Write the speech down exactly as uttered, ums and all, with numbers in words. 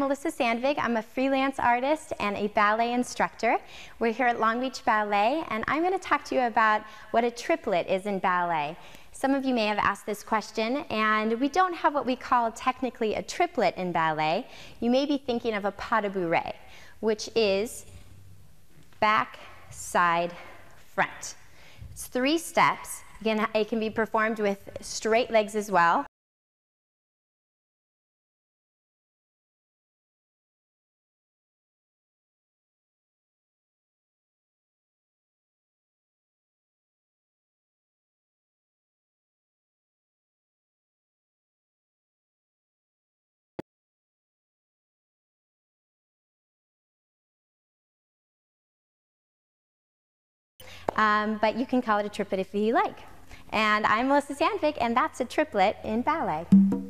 Melissa Sandvig. I'm a freelance artist and a ballet instructor. We're here at Long Beach Ballet, and I'm going to talk to you about what a triplet is in ballet. Some of you may have asked this question, and we don't have what we call technically a triplet in ballet. You may be thinking of a pas de bourrée, which is back, side, front. It's three steps. Again, it can be performed with straight legs as well. Um, but you can call it a triplet if you like. And I'm Melissa Sandvig, and that's a triplet in ballet.